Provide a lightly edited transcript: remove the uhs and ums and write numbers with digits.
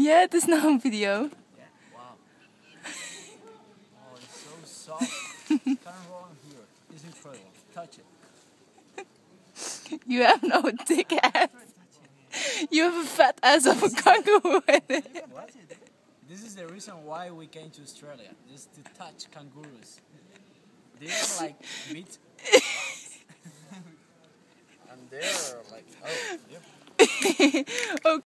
Ja, het is nog een video. Yeah, wow. Oh, it's so soft. Can't roll on here. It's incredible. Touch it. You have no dick ass. You have a fat ass of a kangaroo in it. What? This is the reason why we came to Australia. Just to touch kangaroos. They are like meat. And they're like, oh, yep. Okay.